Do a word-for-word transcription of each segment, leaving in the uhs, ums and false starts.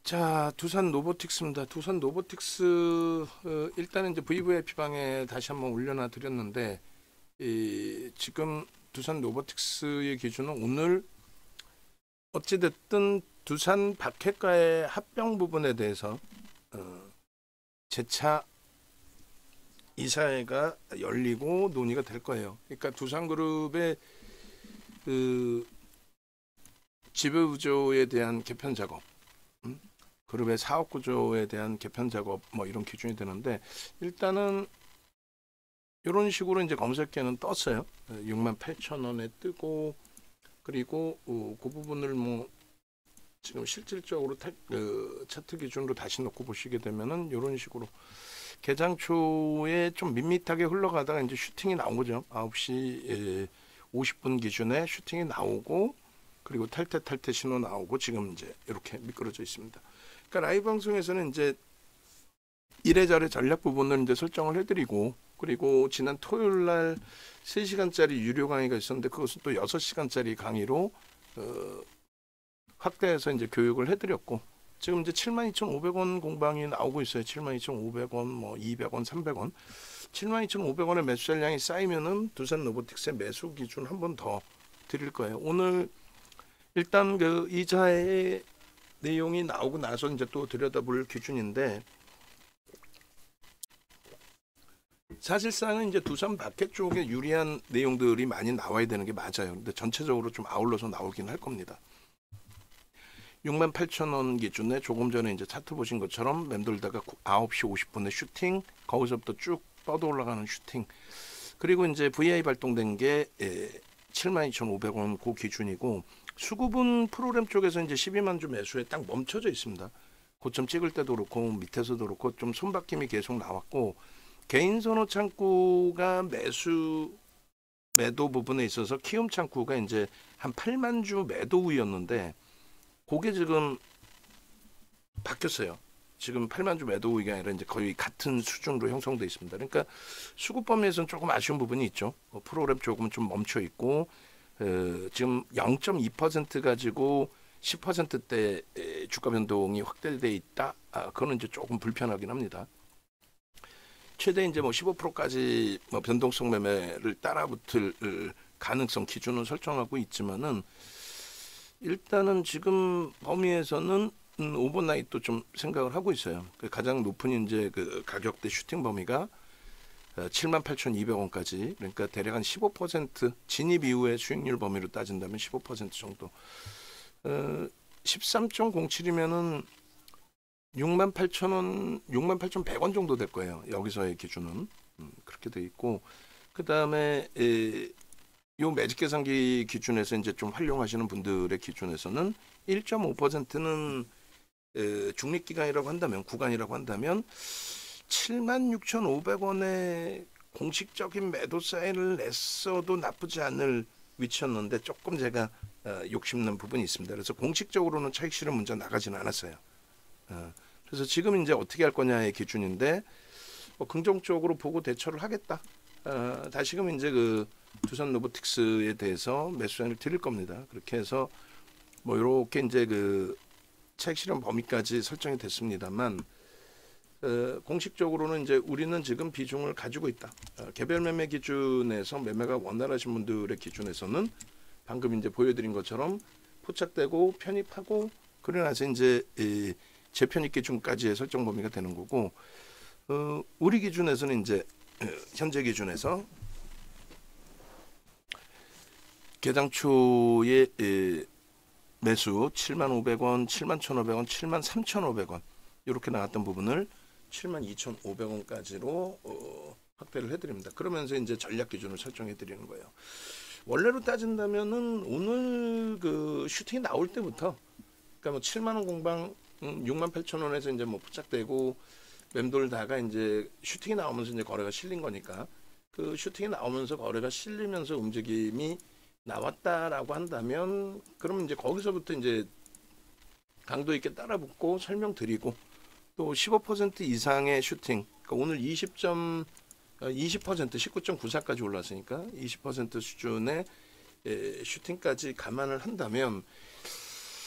자, 두산 로보틱스입니다. 두산 로보틱스 어, 일단은 이제 브이브이아이피 방에 다시 한번 올려놔 드렸는데 이, 지금 두산 로보틱스의 기준은 오늘 어찌됐든 두산 박해과의 합병 부분에 대해서 어, 재차 이사회가 열리고 논의가 될 거예요. 그러니까 두산그룹의 그 지배구조에 대한 개편 작업, 음? 그룹의 사업 구조에 대한 개편 작업 뭐 이런 기준이 되는데 일단은 이런 식으로 이제 검색계는 떴어요. 육만 팔천 원에 뜨고 그리고 어, 그 부분을 뭐 지금 실질적으로 타, 그 차트 기준으로 다시 놓고 보시게 되면은 이런 식으로 개장 초에 좀 밋밋하게 흘러가다가 이제 슈팅이 나온 거죠. 아홉 시 오십 분 기준에 슈팅이 나오고 그리고 탈퇴 탈퇴 신호 나오고 지금 이제 이렇게 미끄러져 있습니다. 그러니까 라이브 방송에서는 이제 이래저래 전략 부분을 이제 설정을 해드리고 그리고 지난 토요일 날 세 시간짜리 유료 강의가 있었는데 그것은 또 여섯 시간짜리 강의로 어, 확대해서 이제 교육을 해드렸고 지금 이제 칠만 이천오백 원 공방이 나오고 있어요. 칠만 이천오백 원, 뭐 이백 원, 삼백 원. 칠만 이천오백 원의 매수 잔량이 쌓이면은 두산 로보틱스의 매수 기준 한 번 더 드릴 거예요. 오늘 일단 그 이자의 내용이 나오고 나서 이제 또 들여다볼 기준인데 사실상은 이제 두산 박해 쪽에 유리한 내용들이 많이 나와야 되는 게 맞아요. 근데 전체적으로 좀 아울러서 나오긴 할 겁니다. 육만 팔천 원 기준에 조금 전에 이제 차트 보신 것처럼 맴돌다가 아홉 시 오십 분에 슈팅, 거기서부터 쭉 뻗어 올라가는 슈팅. 그리고 이제 브이아이 발동된 게 칠만 이천오백 원 그 기준이고 수급은 프로그램 쪽에서 이제 십이만 주 매수에 딱 멈춰져 있습니다. 고점 찍을 때도 그렇고 밑에서도 그렇고 좀 손바뀜이 계속 나왔고 개인 선호 창구가 매수 매도 부분에 있어서 키움 창구가 이제 한 팔만 주 매도 우위였는데 그게 지금 바뀌었어요. 지금 팔만 주 매도 우위가 아니라 이제 거의 같은 수준으로 형성돼 있습니다. 그러니까 수급 범위에서는 조금 아쉬운 부분이 있죠. 어, 프로그램 조금 좀 멈춰 있고 어, 지금 영 점 이 퍼센트 가지고 십 퍼센트대 주가 변동이 확대돼 있다. 아, 그거는 이제 조금 불편하긴 합니다. 최대 이제 뭐 십오 퍼센트까지 뭐 변동성 매매를 따라붙을 가능성 기준을 설정하고 있지만은 일단은 지금 범위에서는 음, 오버나잇도 좀 생각을 하고 있어요. 그 가장 높은 이제 그 가격대 슈팅 범위가 칠만 팔천이백 원까지 그러니까 대략 한 십오 퍼센트 진입 이후의 수익률 범위로 따진다면 십오 퍼센트 정도. 어, 십삼 점 공칠이면은 육만 팔천 원, 육만 팔천백 원 정도 될 거예요. 여기서의 기준은 음, 그렇게 돼 있고 그 다음에 요 매직 계산기 기준에서 이제 좀 활용하시는 분들의 기준에서는 일 점 오 퍼센트는 에, 중립기간이라고 한다면 구간이라고 한다면 칠만 육천오백 원의 공식적인 매도 사인을 냈어도 나쁘지 않을 위치였는데 조금 제가 어, 욕심난 부분이 있습니다. 그래서 공식적으로는 차익 실현 문자 나가지는 않았어요. 어, 그래서 지금 이제 어떻게 할 거냐의 기준인데 뭐 긍정적으로 보고 대처를 하겠다. 어, 다시금 이제 그 두산 로보틱스에 대해서 매수장을 드릴 겁니다. 그렇게 해서 뭐 이렇게 이제 그 차익 실현 범위까지 설정이 됐습니다만 어, 공식적으로는 이제 우리는 지금 비중을 가지고 있다. 어, 개별 매매 기준에서 매매가 원활하신 분들의 기준에서는 방금 이제 보여드린 것처럼 포착되고 편입하고 그러나서 이제 이 재편입 기준까지의 설정 범위가 되는 거고 어, 우리 기준에서는 이제 어, 현재 기준에서 개장 초에 에, 매수 칠만 오백 원, 칠만 천오백 원, 칠만 삼천오백 원 이렇게 나왔던 부분을 칠만 이천오백 원까지로 어, 확대를 해드립니다. 그러면서 이제 전략 기준을 설정해 드리는 거예요. 원래로 따진다면은 오늘 그 슈팅이 나올 때부터 그러니까 뭐 칠만 원 공방 음, 육만 팔천 원에서 이제 뭐 포착되고 맴돌다가 이제 슈팅이 나오면서 이제 거래가 실린 거니까 그 슈팅이 나오면서 거래가 실리면서 움직임이 나왔다라고 한다면 그러면 이제 거기서부터 이제 강도 있게 따라붙고 설명드리고 또 십오 퍼센트 이상의 슈팅 그러니까 오늘 이십 점 이십 퍼센트 십구 점 구사까지 올랐으니까 이십 퍼센트 수준의 에, 슈팅까지 감안을 한다면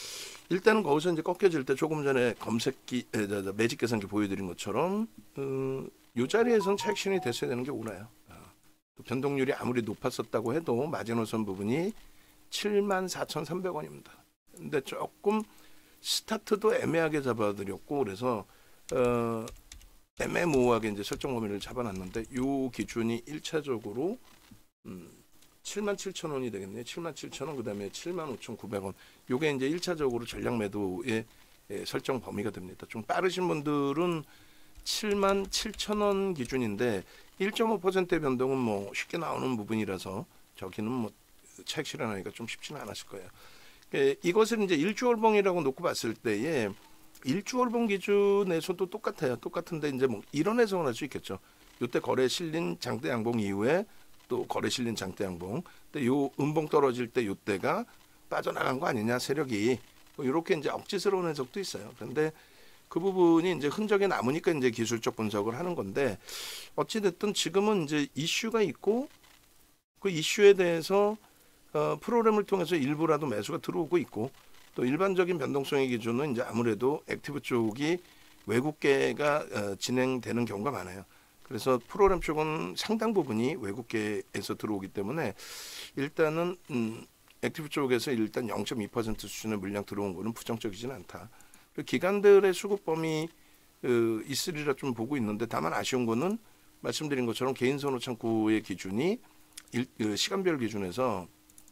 일단은 거기서 이제 꺾여질 때 조금 전에 검색기, 에, 저, 저, 매직 계산기 보여드린 것처럼 어, 이 자리에서는 차익실현이 됐어야 되는 게 옳아요. 어, 또 변동률이 아무리 높았었다고 해도 마지노선 부분이 칠만 사천삼백 원입니다. 근데 조금 스타트도 애매하게 잡아드렸고 그래서 어, 애매모호하게 이제 설정 범위를 잡아놨는데 이 기준이 일차적으로 음, 칠만 칠천 원이 되겠네요. 칠만 칠천 원 그다음에 칠만 오천구백 원. 요게 이제 일차적으로 전략 매도의 예, 설정 범위가 됩니다. 좀 빠르신 분들은 칠만 칠천 원 기준인데 일 점 오 퍼센트의 변동은 뭐 쉽게 나오는 부분이라서 저기는 뭐 차익 실현하기가 좀 쉽지는 않았을 거예요. 예, 이것을 이제 일주월봉이라고 놓고 봤을 때에 일주월봉 기준에서도 똑같아요. 똑같은데 이제 뭐 이런 해석을 할 수 있겠죠. 이때 거래 실린 장대 양봉 이후에 또 거래 실린 장대 양봉. 근데 요 음봉 떨어질 때 요때가 빠져나간 거 아니냐 세력이 뭐 이렇게 이제 억지스러운 해석도 있어요. 그런데 그 부분이 이제 흔적이 남으니까 이제 기술적 분석을 하는 건데 어찌 됐든 지금은 이제 이슈가 있고 그 이슈에 대해서 어, 프로그램을 통해서 일부라도 매수가 들어오고 있고 또 일반적인 변동성의 기준은 이제 아무래도 액티브 쪽이 외국계가 어, 진행되는 경우가 많아요. 그래서 프로그램 쪽은 상당 부분이 외국계에서 들어오기 때문에 일단은 음, 액티브 쪽에서 일단 영 점 이 퍼센트 수준의 물량 들어온 거는 부정적이지는 않다. 기관들의 수급 범위 어, 있으리라 좀 보고 있는데 다만 아쉬운 거는 말씀드린 것처럼 개인 선호 창구의 기준이 일, 어, 시간별 기준에서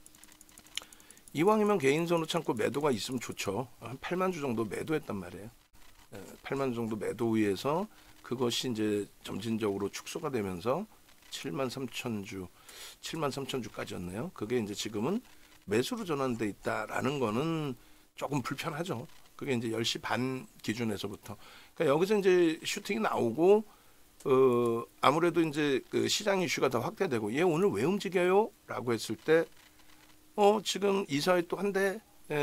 이왕이면 개인 선호 창구 매도가 있으면 좋죠. 한 팔만 주 정도 매도했단 말이에요. 에, 팔만 주 정도 매도 위에서 그것이 이제 점진적으로 축소가 되면서 칠만 삼천 주, 칠만 삼천 주까지였네요. 그게 이제 지금은 매수로 전환돼 있다라는 거는 조금 불편하죠. 그게 이제 열 시 반 기준에서부터. 그러니까 여기서 이제 슈팅이 나오고, 어, 아무래도 이제 그 시장 이슈가 더 확대되고, 얘 오늘 왜 움직여요? 라고 했을 때, 어, 지금 이사회 또 한데,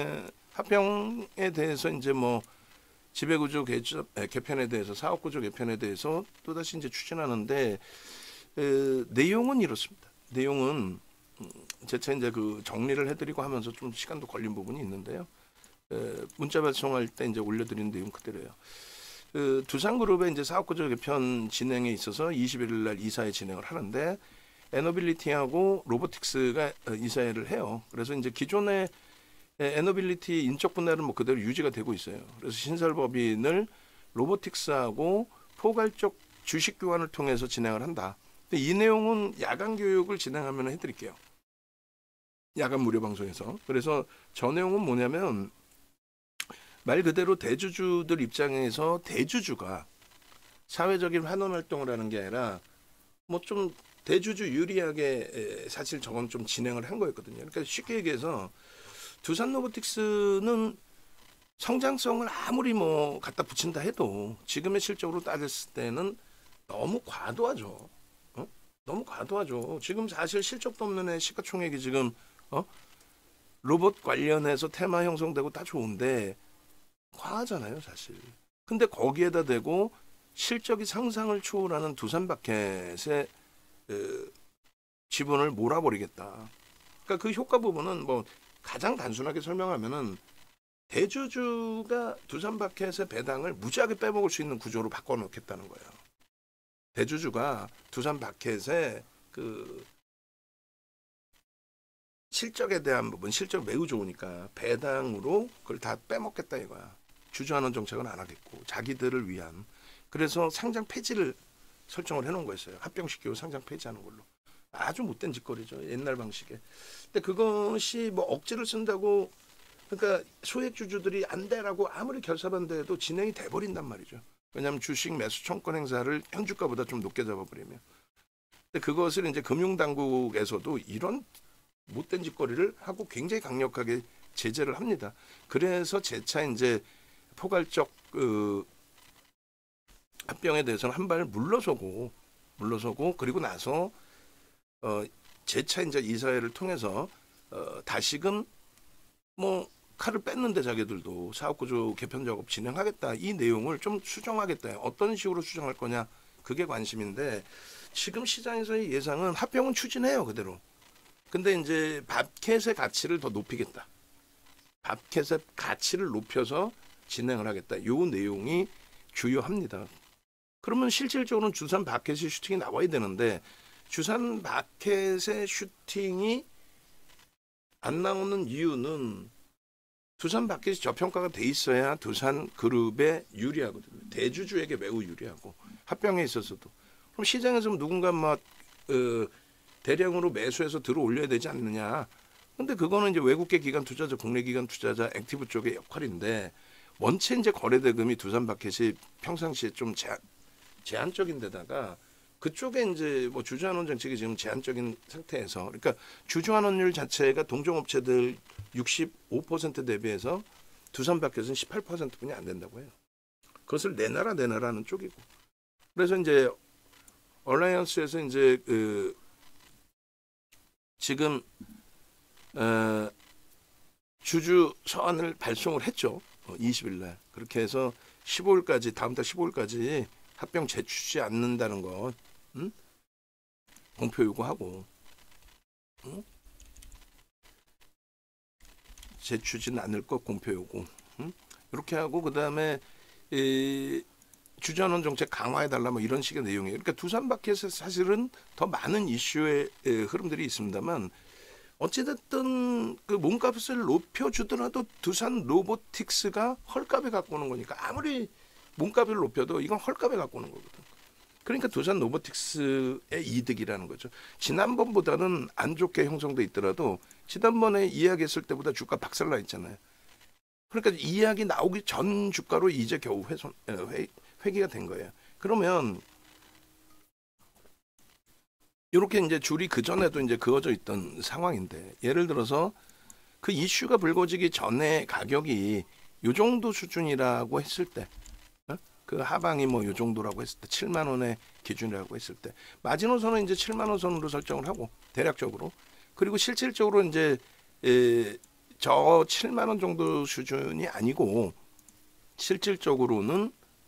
합병에 대해서 이제 뭐, 지배구조 개편에 대해서 사업구조 개편에 대해서 또다시 이제 추진하는데 에, 내용은 이렇습니다. 내용은 제차 이제 그 정리를 해드리고 하면서 좀 시간도 걸린 부분이 있는데요. 에, 문자 발송할 때 이제 올려드린 내용 그대로예요. 그 두산그룹의 이제 사업구조 개편 진행에 있어서 이십일 일 날 이사회 진행을 하는데 에너빌리티하고 로보틱스가 이사회를 해요. 그래서 이제 기존의 에너빌리티 인적 분할은 뭐 그대로 유지가 되고 있어요. 그래서 신설법인을 로보틱스하고 포괄적 주식 교환을 통해서 진행을 한다. 근데 이 내용은 야간 교육을 진행하면 해드릴게요. 야간 무료 방송에서. 그래서 저 내용은 뭐냐면 말 그대로 대주주들 입장에서 대주주가 사회적인 환원 활동을 하는 게 아니라 뭐 좀 대주주 유리하게 사실 저건 좀 진행을 한 거였거든요. 그러니까 쉽게 얘기해서 두산 로보틱스는 성장성을 아무리 뭐 갖다 붙인다 해도 지금의 실적으로 따졌을 때는 너무 과도하죠. 어? 너무 과도하죠. 지금 사실 실적도 없는 애 시가총액이 지금 어? 로봇 관련해서 테마 형성되고 다 좋은데 과하잖아요, 사실. 근데 거기에다 대고 실적이 상상을 초월하는 두산바켓의 그 지분을 몰아버리겠다. 그러니까 그 효과 부분은 뭐 가장 단순하게 설명하면은 대주주가 두산바켓의 배당을 무지하게 빼먹을 수 있는 구조로 바꿔놓겠다는 거예요. 대주주가 두산바켓의 그 실적에 대한 부분, 실적 매우 좋으니까 배당으로 그걸 다 빼먹겠다 이거야. 주주환원 정책은 안 하겠고 자기들을 위한. 그래서 상장 폐지를 설정을 해놓은 거였어요. 합병시키고 상장 폐지하는 걸로. 아주 못된 짓거리죠. 옛날 방식에. 근데 그것이 뭐 억지를 쓴다고 그러니까 소액 주주들이 안 돼라고 아무리 결사반대해도 진행이 돼버린단 말이죠. 왜냐하면 주식 매수 청권 행사를 현주가보다 좀 높게 잡아버리면. 근데 그것을 이제 금융당국에서도 이런 못된 짓거리를 하고 굉장히 강력하게 제재를 합니다. 그래서 재차 이제 포괄적 그 합병에 대해서는 한 발 물러서고 물러서고 그리고 나서 어 재차 이제 이사회를 통해서 어 다시금 뭐 칼을 뺐는데 자기들도 사업구조 개편 작업 진행하겠다 이 내용을 좀 수정하겠다. 어떤 식으로 수정할 거냐 그게 관심인데 지금 시장에서의 예상은 합병은 추진해요 그대로. 근데 이제 바켓의 가치를 더 높이겠다. 마켓의 가치를 높여서 진행을 하겠다. 요 내용이 주요합니다. 그러면 실질적으로는 두산 마켓의 슈팅이 나와야 되는데 두산 마켓의 슈팅이 안 나오는 이유는 두산 마켓이 저평가가 돼 있어야 두산 그룹에 유리하거든요. 대주주에게 매우 유리하고 합병에 있어서도. 그럼 시장에서 누군가 막 어, 대량으로 매수해서 들어 올려야 되지 않느냐. 근데 그거는 이제 외국계 기관 투자자, 국내 기관 투자자, 액티브 쪽의 역할인데 원체 이제 거래 대금이 두산 마켓이 평상시에 좀 제한, 제한적인 데다가 그쪽에 이제 뭐 주주환원 정책이 지금 제한적인 상태에서 그러니까 주주환원율 자체가 동종업체들 육십오 퍼센트 대비해서 두산 마켓은 십팔 퍼센트뿐이 안 된다고 해요. 그것을 내놔라 내놔라는 쪽이고. 그래서 이제 얼라이언스에서 이제 그 지금 어 주주 서한을 발송을 했죠. 이십 일 날. 그렇게 해서 십오 일까지 다음 달 십오 일까지 합병 제출하지 않는다는 것 응? 공표 요구하고 응? 제출하지는 않을 것 공표 요구 응? 이렇게 하고 그다음에 이 주주환원 정책 강화해달라 뭐 이런 식의 내용이에요. 그러니까 두산 마켓에 사실은 더 많은 이슈의 흐름들이 있습니다만 어찌됐든 그 몸값을 높여주더라도 두산 로보틱스가 헐값에 갖고 오는 거니까 아무리 몸값을 높여도 이건 헐값에 갖고 오는 거거든. 그러니까 두산 로보틱스의 이득이라는 거죠. 지난번보다는 안 좋게 형성돼 있더라도 지난번에 이야기했을 때보다 주가 박살나 있잖아요. 그러니까 이 이야기 나오기 전 주가로 이제 겨우 회손, 회, 회기가 된 거예요. 그러면 이렇게 이제 줄이 그 전에도 이제 그어져 있던 상황인데 예를 들어서 그 이슈가 불거지기 전에 가격이 요 정도 수준이라고 했을 때, 어? 그 하방이 뭐 요 정도라고 했을 때 칠만 원의 기준이라고 했을 때 마지노선은 이제 칠만 원 선으로 설정을 하고 대략적으로 그리고 실질적으로 이제 에, 저 칠만 원 정도 수준이 아니고 실질적으로는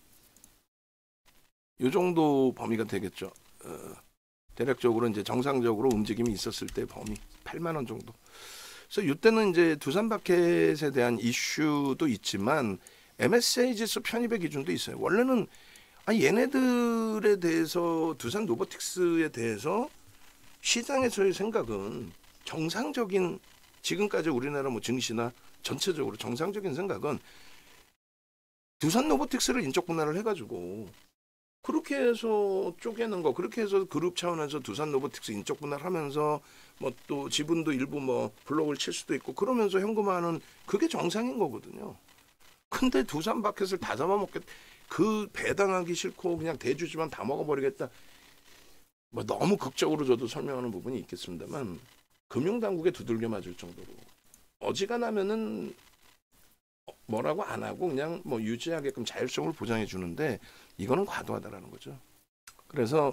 요 정도 범위가 되겠죠. 어, 대략적으로 이제 정상적으로 움직임이 있었을 때 범위 팔만 원 정도. 그래서 이때는 이제 두산 마켓에 대한 이슈도 있지만 엠에스아이 지수 편입의 기준도 있어요. 원래는 아니 얘네들에 대해서 두산 로보틱스에 대해서 시장에서의 생각은 정상적인 지금까지 우리나라 뭐 증시나 전체적으로 정상적인 생각은 두산 로보틱스를 인적 분할을 해가지고 그렇게 해서 쪼개는 거, 그렇게 해서 그룹 차원에서 두산 로보틱스 인적 분할하면서 뭐 또 지분도 일부 뭐 블록을 칠 수도 있고 그러면서 현금화하는 그게 정상인 거거든요. 근데 두산 마켓을 다 잡아먹겠, 그 배당하기 싫고 그냥 대주주만 다 먹어버리겠다. 뭐 너무 극적으로 저도 설명하는 부분이 있겠습니다만 금융당국에 두들겨 맞을 정도로 어지간하면은 뭐라고 안 하고 그냥 뭐 유지하게끔 자율성을 보장해 주는데 이거는 과도하다라는 거죠. 그래서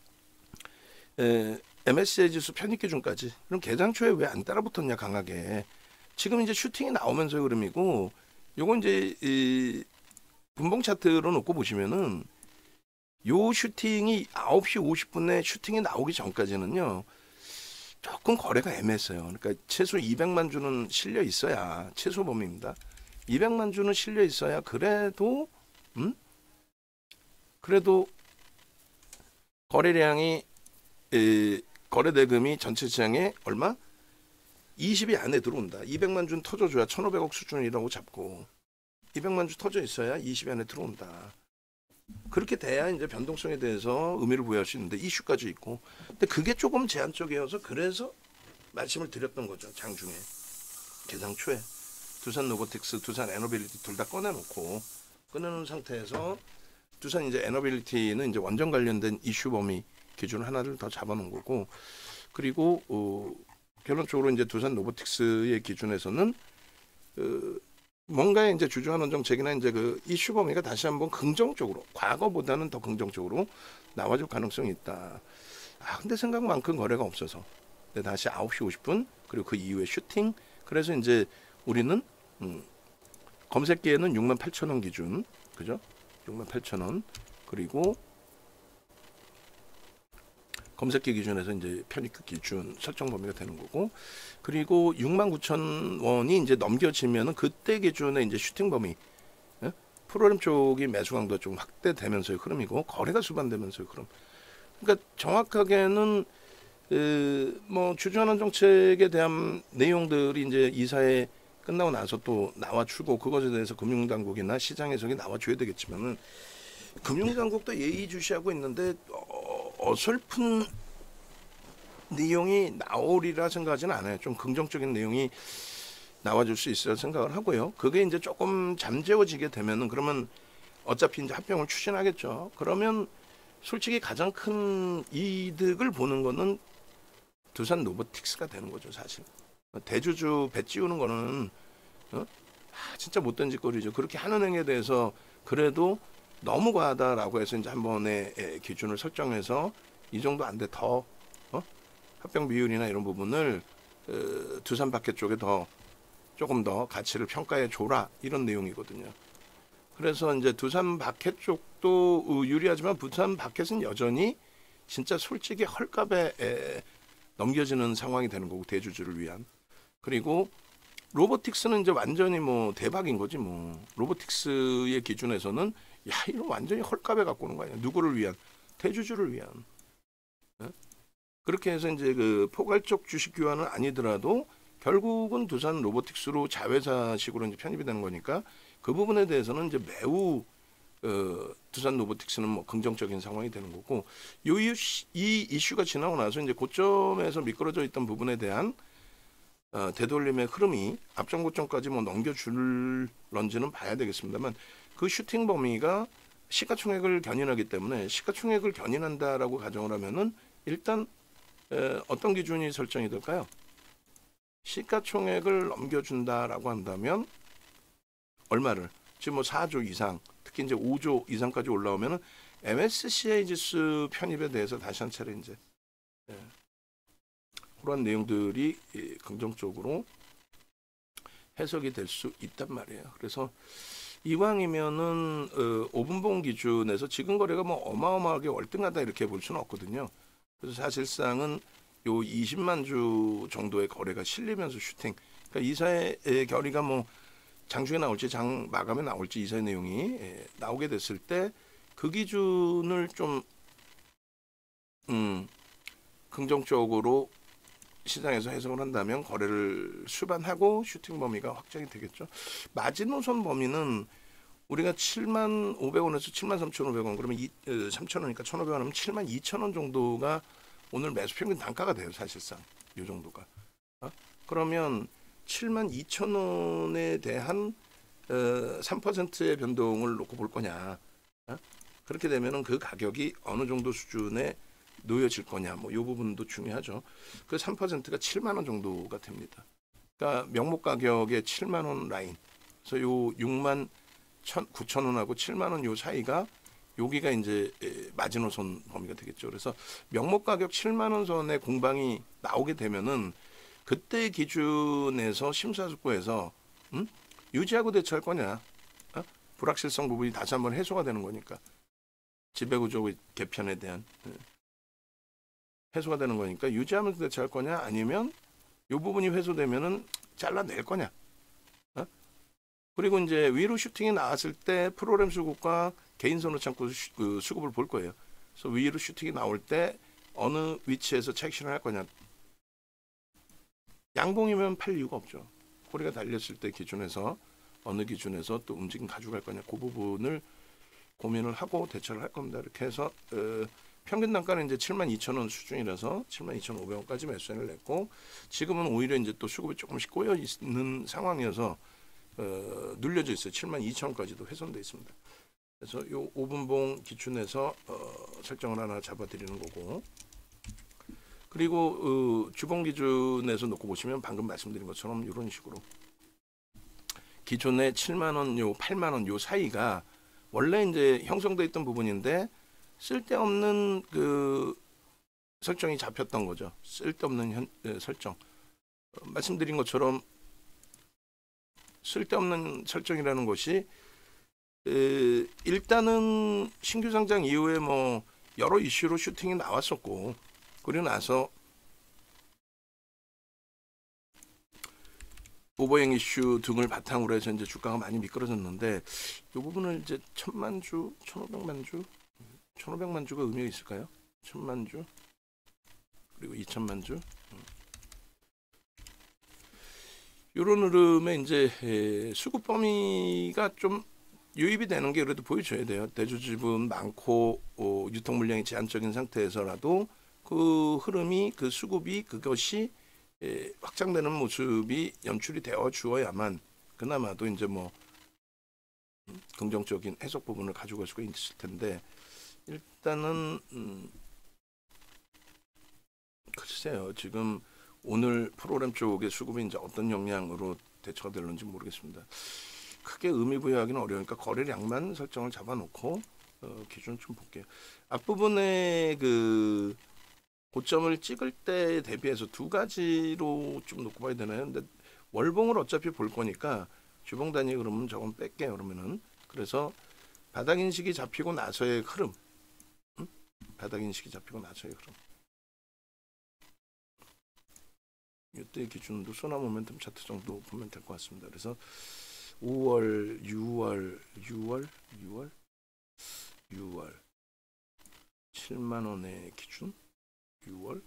에, 엠에스아이 지수 편입 기준까지 그럼 개장 초에 왜 안 따라붙었냐 강하게. 지금 이제 슈팅이 나오면서 흐름이고 요건 이제 이 분봉 차트로 놓고 보시면은 요 슈팅이 아홉 시 오십 분에 슈팅이 나오기 전까지는요. 조금 거래가 애매했어요. 그러니까 최소 이백만 주는 실려 있어야 최소 범위입니다. 이백만 주는 실려 있어야 그래도 음? 그래도 거래량이 에, 거래 대금이 전체 시장에 얼마? 이십이 안에 들어온다. 이백만 주 터져줘야 천오백억 수준이라고 잡고 이백만 주 터져 있어야 이십 안에 들어온다. 그렇게 돼야 이제 변동성에 대해서 의미를 부여할 수 있는데 이슈까지 있고 근데 그게 조금 제한적이어서 그래서 말씀을 드렸던 거죠. 장중에 개장 초에 두산 로보틱스, 두산 에너빌리티 둘 다 꺼내놓고 꺼내놓은 상태에서 두산 이제 에너빌리티는 이제 원전 관련된 이슈 범위 기준 하나를 더 잡아놓은 거고 그리고 어, 결론적으로 이제 두산 로보틱스의 기준에서는 어, 뭔가 이제 주주환원 정책이나 이제 그 이슈 범위가 다시 한번 긍정적으로 과거보다는 더 긍정적으로 나와줄 가능성이 있다. 아 근데 생각만큼 거래가 없어서 근데 다시 아홉 시 오십 분 그리고 그 이후에 슈팅 그래서 이제 우리는 음, 검색기에는 육만 팔천 원 기준 그죠? 육만 팔천 원 그리고 검색기 기준에서 이제 편입급 기준 설정 범위가 되는 거고, 그리고 육만 구천 원이 이제 넘겨지면은 그때 기준에 이제 슈팅 범위, 예? 프로그램 쪽이 매수 강도가 좀 확대되면서의 흐름이고 거래가 수반되면서의 흐름. 그러니까 정확하게는 그 뭐 주주환원 정책에 대한 내용들이 이제 이사회 끝나고 나서 또 나와주고 그것에 대해서 금융당국이나 시장 해석이 나와줘야 되겠지만은 금융당국도 예의주시하고 있는데 어, 어설픈 내용이 나오리라 생각하지는 않아요. 좀 긍정적인 내용이 나와줄 수 있어야 생각을 하고요. 그게 이제 조금 잠재워지게 되면은 그러면 어차피 이제 합병을 추진하겠죠. 그러면 솔직히 가장 큰 이득을 보는 거는 두산 로보틱스가 되는 거죠, 사실. 대주주 배 찌우는 거는 어? 아, 진짜 못된 짓거리죠. 그렇게 하는 행위에 대해서 그래도 너무 과하다라고 해서 이제 한 번에 기준을 설정해서 이 정도 안 돼 더 어? 합병 비율이나 이런 부분을 어, 두산 바켓 쪽에 더 조금 더 가치를 평가해 줘라 이런 내용이거든요. 그래서 이제 두산 바켓 쪽도 유리하지만 두산 바켓은 여전히 진짜 솔직히 헐값에 에, 넘겨지는 상황이 되는 거고 대주주를 위한. 그리고 로보틱스는 이제 완전히 뭐 대박인 거지 뭐. 로보틱스의 기준에서는 야 이거 완전히 헐값에 갖고 오는 거 아니야. 누구를 위한? 대주주를 위한. 네? 그렇게 해서 이제 그 포괄적 주식 교환은 아니더라도 결국은 두산 로보틱스로 자회사식으로 이제 편입이 되는 거니까 그 부분에 대해서는 이제 매우 어, 두산 로보틱스는 뭐 긍정적인 상황이 되는 거고, 요 이슈, 이 이슈가 지나고 나서 이제 고점에서 미끄러져 있던 부분에 대한 어, 되돌림의 흐름이 앞전 고점까지 뭐 넘겨줄런지는 봐야 되겠습니다만 그 슈팅 범위가 시가총액을 견인하기 때문에 시가총액을 견인한다라고 가정을 하면은 일단 에, 어떤 기준이 설정이 될까요? 시가총액을 넘겨준다라고 한다면 얼마를? 지금 뭐 사조 이상, 특히 이제 오조 이상까지 올라오면은 엠에스시아이 지수 편입에 대해서 다시 한 차례 이제 예, 그런 내용들이 예, 긍정적으로 해석이 될 수 있단 말이에요. 그래서 이왕이면은 어, 오 분봉 기준에서 지금 거래가 뭐 어마어마하게 월등하다 이렇게 볼 수는 없거든요. 그래서 사실상은 요 이십만 주 정도의 거래가 실리면서 슈팅. 그러니까 이사의 결의가 뭐 장중에 나올지 장 마감에 나올지 이사의 내용이 예, 나오게 됐을 때 그 기준을 좀 음, 긍정적으로 시장에서 해석을 한다면 거래를 수반하고 슈팅 범위가 확정이 되겠죠. 마지노선 범위는 우리가 칠만 오백 원에서 칠만 삼천오백 원 그러면 이, 어, 삼천 원이니까 천오백 원 하면 칠만 이천 원 정도가 오늘 매수 평균 단가가 돼요. 사실상 이 정도가. 어? 그러면 칠만 이천 원에 대한 어, 삼 퍼센트의 변동을 놓고 볼 거냐. 어? 그렇게 되면은 그 가격이 어느 정도 수준에 놓여질 거냐. 뭐 이 부분도 중요하죠. 그 삼 퍼센트가 칠만 원 정도가 됩니다. 그러니까 명목 가격의 칠만 원 라인. 그래서 요 육만 구천 원하고 칠만 원 요 사이가 여기가 이제 마지노선 범위가 되겠죠. 그래서 명목 가격 칠만 원 선의 공방이 나오게 되면은 그때 기준에서 심사숙고해서 음? 유지하고 대처할 거냐, 어? 불확실성 부분이 다시 한번 해소가 되는 거니까 지배구조 개편에 대한 예. 해소가 되는 거니까 유지하면서 대처할 거냐 아니면 이 부분이 회수되면은 잘라낼 거냐. 어? 그리고 이제 위로 슈팅이 나왔을 때 프로그램 수급과 개인 선호 창구 수, 그 수급을 볼 거예요. 그래서 위로 슈팅이 나올 때 어느 위치에서 책신을 할 거냐. 양봉이면 팔 이유가 없죠. 꼬리가 달렸을 때 기준에서 어느 기준에서 또 움직임 가져갈 거냐. 그 부분을 고민을 하고 대처를 할 겁니다. 이렇게 해서 어, 평균 단가는 이제 칠만 이천 원 수준이라서 칠만 이천오백 원까지 매수를 냈고 지금은 오히려 이제 또 수급이 조금씩 꼬여 있는 상황이어서 어, 눌려져 있어요. 칠만 이천 원까지도 훼손돼 있습니다. 그래서 요 오 분봉 기준에서 어, 설정을 하나 잡아드리는 거고, 그리고 어, 주봉 기준에서 놓고 보시면 방금 말씀드린 것처럼 이런 식으로 기존에 칠만 원, 요 팔만 원 요 사이가 원래 이제 형성돼 있던 부분인데 쓸데없는 그 설정이 잡혔던 거죠. 쓸데없는 현, 에, 설정. 어, 말씀드린 것처럼 쓸데없는 설정이라는 것이 에, 일단은 신규 상장 이후에 뭐 여러 이슈로 슈팅이 나왔었고 그리고 나서 오버행 이슈 등을 바탕으로 해서 이제 주가가 많이 미끄러졌는데 이 부분을 이제 천만 주, 천오백만 주, 천오백만 주가 의미가 있을까요? 천만 주 그리고 이천만 주 이런 흐름에 이제 수급 범위가 좀 유입이 되는 게 그래도 보여줘야 돼요. 대주 지분 많고 어, 유통 물량이 제한적인 상태에서라도 그 흐름이 그 수급이 그것이 에, 확장되는 모습이 연출이 되어 주어야만 그나마도 이제 뭐 긍정적인 해석 부분을 가져갈 수가 있을 텐데 일단은 음, 글쎄요 지금 오늘 프로그램 쪽의 수급이 이제 어떤 영향으로 대처가 될는지 모르겠습니다. 크게 의미 부여하기는 어려우니까 거래량만 설정을 잡아놓고 어, 기준 좀 볼게요. 앞부분에 그 고점을 찍을 때 대비해서 두 가지로 좀 놓고 봐야 되나요? 근데 월봉을 어차피 볼 거니까 주봉 단위 그러면 저건 뺄게요. 그러면은 그래서 바닥 인식이 잡히고 나서의 흐름, 응? 바닥 인식이 잡히고 나서의 흐름. 이때 기준도 소나 모멘텀 차트 정도 보면 될 것 같습니다. 그래서 오월, 유월, 유월, 유월, 유월 칠만 원의 기준, 유월,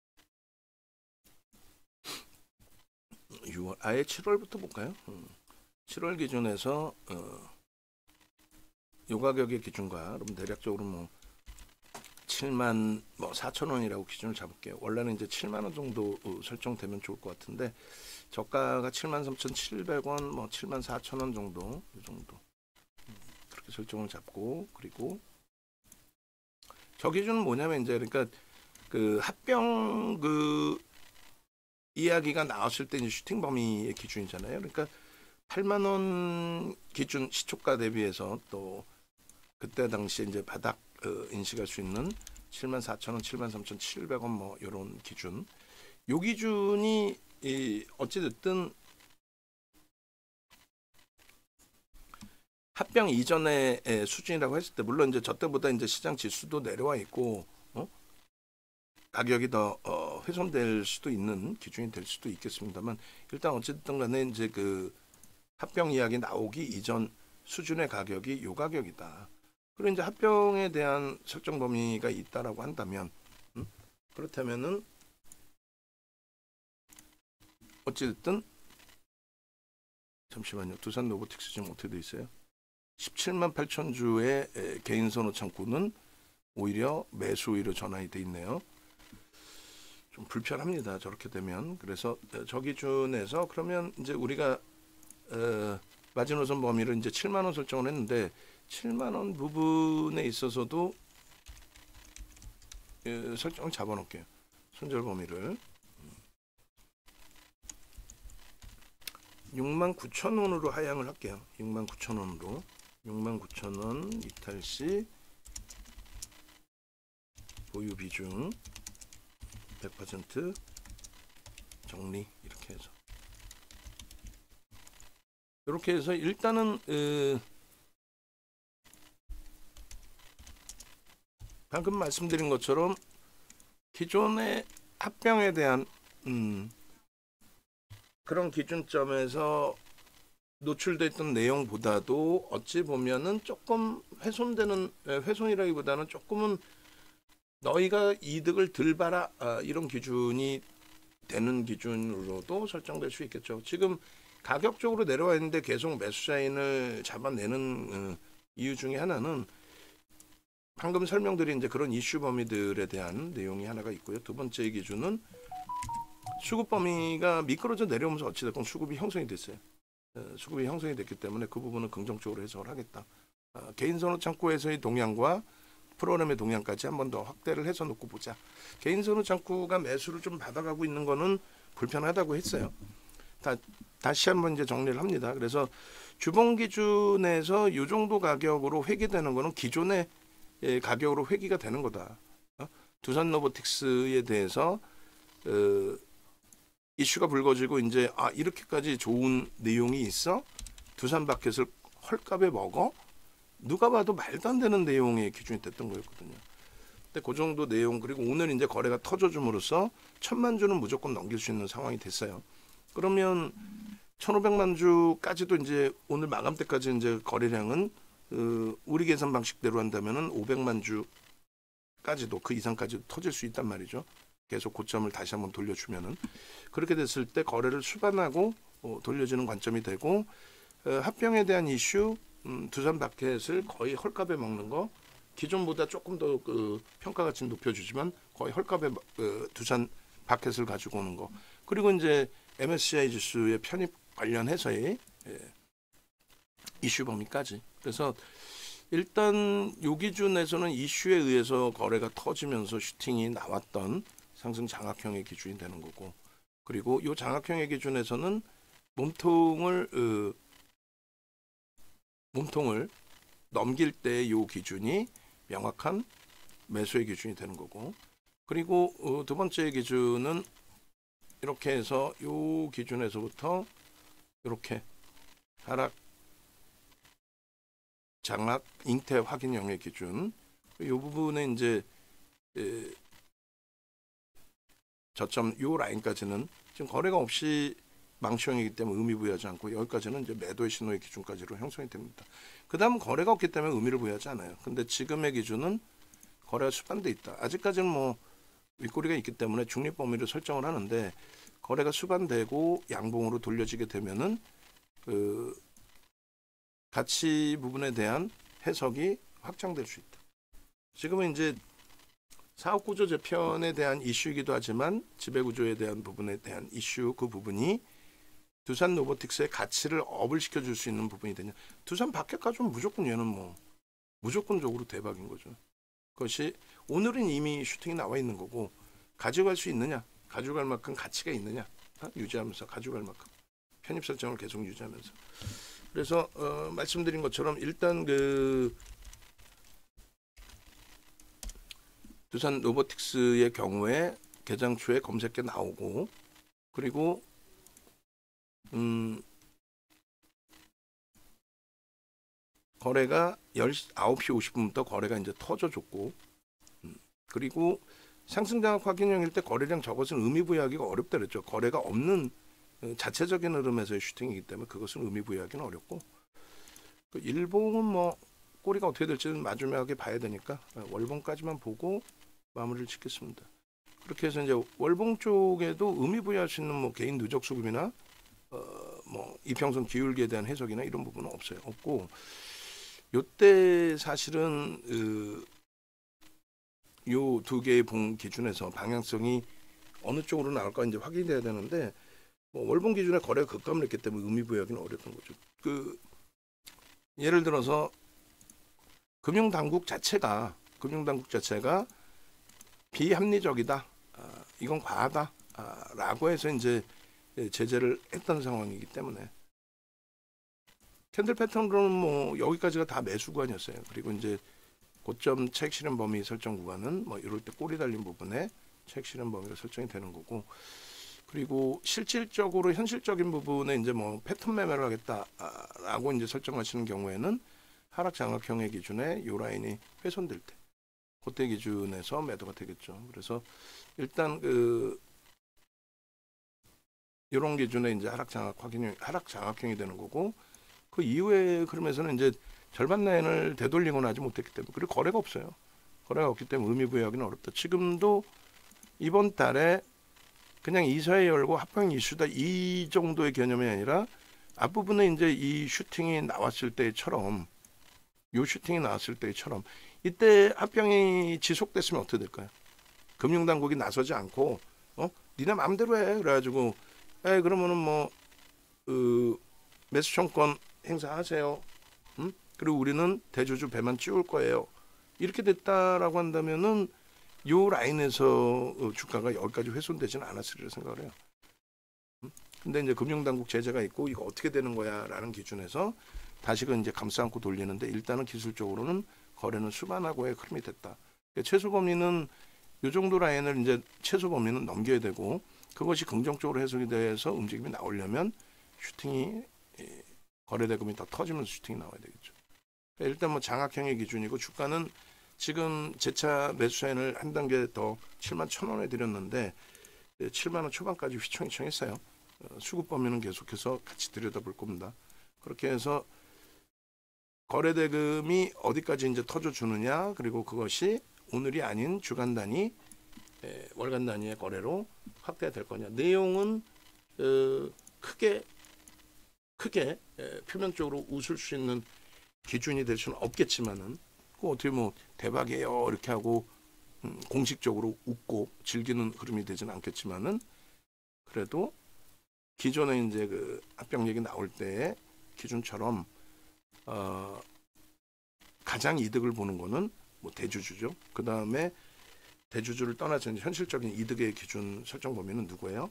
유월 아예 칠월부터 볼까요? 음. 칠월 기준에서 어, 요 가격의 기준과 그럼 대략적으로 뭐 칠만 뭐 사천 원이라고 기준을 잡을게요. 원래는 이제 칠만 원 정도 어, 설정되면 좋을 것 같은데 저가가 칠만 삼천칠백 원, 뭐 칠만 사천 원 정도, 이 정도 음, 그렇게 설정을 잡고 그리고 저 기준은 뭐냐면 이제 그러니까 그 합병 그 이야기가 나왔을 때 이제 슈팅 범위의 기준이잖아요. 그러니까 팔만 원 기준 시초가 대비해서 또 그때 당시에 이제 바닥 어, 인식할 수 있는 칠만 사천 원, 칠만 삼천칠백 원 뭐 이런 기준. 요 기준이 이 어찌 됐든 합병 이전의 수준이라고 했을 때 물론 이제 저 때보다 이제 시장 지수도 내려와 있고 어? 가격이 더 어, 훼손될 수도 있는 기준이 될 수도 있겠습니다만 일단 어쨌든 간에 이제 그 합병 이야기 나오기 이전 수준의 가격이 요 가격이다. 그리고 이제 합병에 대한 설정 범위가 있다라고 한다면 음? 그렇다면은 어찌됐든 잠시만요. 두산 로보틱스 지금 어떻게 돼 있어요? 십칠만 팔천 주의 개인 선호 창구는 오히려 매수 우위로 전환이 돼 있네요. 좀 불편합니다. 저렇게 되면. 그래서 저 기준에서 그러면 이제 우리가 어, 마지노선 범위를 이제 칠만 원 설정을 했는데 칠만 원 부분에 있어서도 예, 설정을 잡아놓을게요. 손절 범위를 육만 구천 원으로 하향을 할게요. 육만 구천 원으로 육만 구천 원 이탈시 보유 비중 백 퍼센트 정리 이렇게 해서 이렇게 해서 일단은 에, 방금 말씀드린 것처럼 기존의 합병에 대한 음, 그런 기준점에서 노출됐던 내용보다도 어찌 보면은 조금 훼손되는 훼손이라기보다는 조금은 너희가 이득을 덜 봐라 아, 이런 기준이 되는 기준으로도 설정될 수 있겠죠. 지금 가격적으로 내려와 있는데 계속 매수자인을 잡아내는 어, 이유 중에 하나는 방금 설명드린 이제 그런 이슈 범위들에 대한 내용이 하나가 있고요. 두 번째 기준은 수급 범위가 미끄러져 내려오면서 어찌됐건 수급이 형성이 됐어요. 어, 수급이 형성이 됐기 때문에 그 부분은 긍정적으로 해석을 하겠다. 어, 개인 선호 창구에서의 동향과 프로그램의 동향까지 한 번 더 확대를 해서 놓고 보자. 개인 선호 창구가 매수를 좀 받아가고 있는 거는 불편하다고 했어요. 다, 다시 한번 이제 정리를 합니다. 그래서 주봉 기준에서 이 정도 가격으로 회귀되는 거는 기존의 예, 가격으로 회귀가 되는 거다. 어? 두산 로보틱스에 대해서 어, 이슈가 불거지고 이제 아 이렇게까지 좋은 내용이 있어? 두산 바켓을 헐값에 먹어? 누가 봐도 말도 안 되는 내용의 기준이 됐던 거였거든요. 근데 그 정도 내용, 그리고 오늘 이제 거래가 터져줌으로써 천만 주는 무조건 넘길 수 있는 상황이 됐어요. 그러면 천오백만 주까지도 이제 오늘 마감 때까지 이제 거래량은 그 우리 계산 방식대로 한다면은 오백만 주까지도 그 이상까지도 터질 수 있단 말이죠. 계속 고점을 다시 한번 돌려주면은 그렇게 됐을 때 거래를 수반하고 어, 돌려지는 관점이 되고 어, 합병에 대한 이슈, 음, 두산 바켓을 거의 헐값에 먹는 거, 기존보다 조금 더 그 평가 가치 높여주지만 거의 헐값에 어, 두산 바켓을 가지고 오는 거, 그리고 이제 엠에스시아이 지수의 편입 관련해서의 예, 이슈 범위까지. 그래서 일단 요 기준에서는 이슈에 의해서 거래가 터지면서 슈팅이 나왔던 상승 장악형의 기준이 되는 거고, 그리고 요 장악형의 기준에서는 몸통을 어, 몸통을 넘길 때 요 기준이 명확한 매수의 기준이 되는 거고, 그리고 어, 두 번째 기준은 이렇게 해서 요 기준에서부터 이렇게 하락 장악 잉태 확인형의 기준, 이 부분에 이제 에, 저점 요 라인까지는 지금 거래가 없이 망치형이기 때문에 의미 부여하지 않고, 여기까지는 이제 매도의 신호의 기준까지로 형성이 됩니다. 그 다음 거래가 없기 때문에 의미를 부여하지 않아요. 근데 지금의 기준은 거래가 수반돼 있다. 아직까지는 뭐 윗꼬리가 있기 때문에 중립 범위를 설정을 하는데, 거래가 수반되고 양봉으로 돌려지게 되면은 그 가치 부분에 대한 해석이 확장될 수 있다. 지금은 이제 사업 구조 재편에 대한 이슈이기도 하지만 지배구조에 대한 부분에 대한 이슈, 그 부분이 두산 로보틱스의 가치를 업을 시켜줄 수 있는 부분이 되냐. 두산 바켓 가지고는 무조건 얘는 뭐 무조건적으로 대박인 거죠. 그것이 오늘은 이미 슈팅이 나와 있는 거고, 가져갈 수 있느냐, 가져갈 만큼 가치가 있느냐, 어? 유지하면서 가져갈 만큼 편입 설정을 계속 유지하면서. 그래서 어, 말씀드린 것처럼 일단 그 두산 로보틱스의 경우에 개장 초에 검색계 나오고, 그리고 음, 거래가 아홉 시 오십 분부터 거래가 이제 터져줬고, 음, 그리고 상승장악 확인형일 때 거래량 저것은 의미 부여하기가 어렵다 그랬죠. 거래가 없는 자체적인 흐름에서의 슈팅이기 때문에 그것은 의미 부여하기는 어렵고, 일봉은 뭐 꼬리가 어떻게 될지는 마지막에 봐야 되니까 월봉까지만 보고 마무리를 짓겠습니다. 그렇게 해서 이제 월봉 쪽에도 의미 부여할 수 있는 뭐 개인 누적 수급이나 어 뭐 이평선 기울기에 대한 해석이나 이런 부분은 없어요. 없고, 요때 사실은 그 요 두 개의 봉 기준에서 방향성이 어느 쪽으로 나올까 이제 확인이 돼야 되는데, 뭐 월봉 기준에 거래가 급감을 했기 때문에 의미 부여하기는 어렵던 거죠. 그 예를 들어서 금융당국 자체가 금융당국 자체가 비합리적이다, 아, 이건 과하다, 아, 라고 해서 이제 제재를 했던 상황이기 때문에, 캔들 패턴으로는 뭐 여기까지가 다 매수 구간이었어요. 그리고 이제 고점 차익 실현 범위 설정 구간은 뭐 이럴 때 꼬리 달린 부분에 차익 실현 범위가 설정이 되는 거고, 그리고 실질적으로 현실적인 부분에 이제 뭐 패턴 매매를 하겠다라고 이제 설정하시는 경우에는 하락 장악형의 기준에 요 라인이 훼손될 때, 그때 기준에서 매도가 되겠죠. 그래서 일단 그 이런 기준에 이제 하락 장악 확인형, 하락 장악형이 되는 거고, 그 이후에 그러면서는 이제 절반 라인을 되돌리거나 하지 못했기 때문에, 그리고 거래가 없어요. 거래가 없기 때문에 의미 부여하기는 어렵다. 지금도 이번 달에 그냥 이사회 열고 합병 이슈다 이 정도의 개념이 아니라, 앞부분에 이제 이 슈팅이 나왔을 때처럼, 요 슈팅이 나왔을 때처럼 이때 합병이 지속됐으면 어떻게 될까요? 금융당국이 나서지 않고 어 니네 마음대로 해 그래가지고 에 그러면은 뭐 그 매수청권 행사하세요. 음? 그리고 우리는 대주주 배만 찌울 거예요. 이렇게 됐다라고 한다면은 요 라인에서 주가가 여기까지 훼손되지는 않았으리라 생각을 해요. 음? 근데 이제 금융당국 제재가 있고 이거 어떻게 되는 거야라는 기준에서 다시금 이제 감싸 안고 돌리는데, 일단은 기술적으로는 거래는 수반하고의 흐름이 됐다. 최소 범위는 요 정도 라인을 이제 최소 범위는 넘겨야 되고, 그것이 긍정적으로 해석이 돼서 움직임이 나오려면 슈팅이 거래 대금이 더 터지면서 슈팅이 나와야 되겠죠. 일단 뭐 장악형의 기준이고, 주가는 지금 재차 매수세인을 한 단계 더 칠만 천 원에 드렸는데 칠만 원 초반까지 휘청휘청했어요. 어, 수급 범위는 계속해서 같이 들여다볼 겁니다. 그렇게 해서 거래 대금이 어디까지 이제 터져주느냐, 그리고 그것이 오늘이 아닌 주간 단위, 에, 월간 단위의 거래로 확대될 거냐. 내용은 어, 크게 크게 에, 표면적으로 웃을 수 있는 기준이 될 수는 없겠지만은 그 어떻게 뭐 대박이에요 이렇게 하고 음, 공식적으로 웃고 즐기는 흐름이 되지는 않겠지만은 그래도 기존에 이제 그 합병 얘기 나올 때 기준처럼 어, 가장 이득을 보는 거는 뭐 대주주죠. 그 다음에 대주주를 떠나서 이제 현실적인 이득의 기준 설정 범위는 누구예요?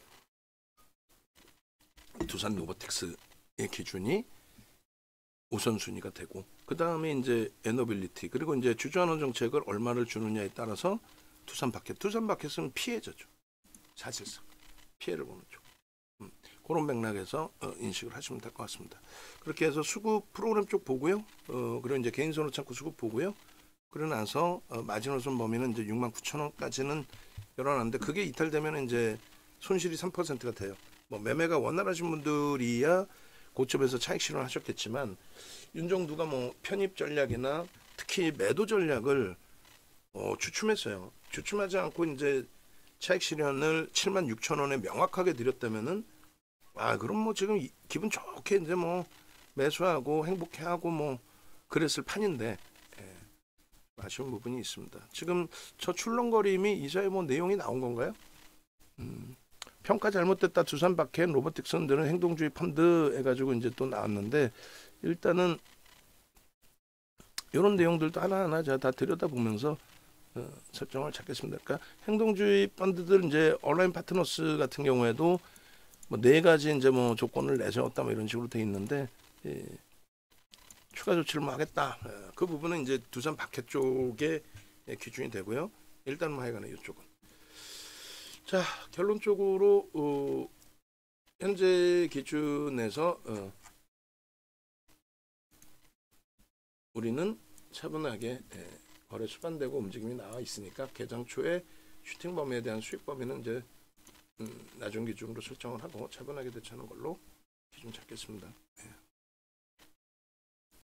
두산 로보틱스의 기준이 우선순위가 되고, 그 다음에 이제 에너빌리티, 그리고 이제 주주환원 정책을 얼마를 주느냐에 따라서 두산 바켓, 두산 바켓은 피해자죠. 사실상 피해를 보는 쪽. 음, 그런 맥락에서 어, 인식을 하시면 될 것 같습니다. 그렇게 해서 수급 프로그램 쪽 보고요. 어, 그리고 이제 개인선호 창구 수급 보고요. 그러고 나서 어, 마지노선 범위는 이제 육만 구천 원까지는 열어놨는데 그게 이탈되면 이제 손실이 삼 퍼센트가 돼요. 뭐 매매가 원활하신 분들이야 고점에서 차익 실현을 하셨겠지만 윤정두가 뭐 편입 전략이나 특히 매도 전략을 어, 주춤했어요. 주춤하지 않고 이제 차익 실현을 칠만 육천 원에 명확하게 드렸다면은 아 그럼 뭐 지금 이, 기분 좋게 이제 뭐 매수하고 행복해하고 뭐 그랬을 판인데 예, 아쉬운 부분이 있습니다. 지금 저 출렁거림이 이사에 뭐 내용이 나온 건가요? 음, 평가 잘못됐다 두산 바켓 로보틱스들은 행동주의 펀드 해가지고 이제 또 나왔는데 일단은 이런 내용들도 하나하나 제가 다 들여다보면서 어, 설정을 찾겠습니다. 그러니까 행동주의 펀드들 이제 온라인 파트너스 같은 경우에도 뭐 네 가지 이제 뭐 조건을 내세웠다 뭐 이런 식으로 돼 있는데 예, 추가 조치를 뭐 하겠다. 예, 그 부분은 이제 두산 바켓 쪽에 예, 기준이 되고요. 일단 뭐 하여간에 이쪽은 자 결론적으로 어, 현재 기준에서 어, 우리는 차분하게 예, 거래 수반되고 움직임이 나와 있으니까 개장 초에 슈팅 범위에 대한 수익 범위는 이제 음, 나중 기준으로 설정을 하고 차분하게 대처하는 걸로 기준 잡겠습니다. 예.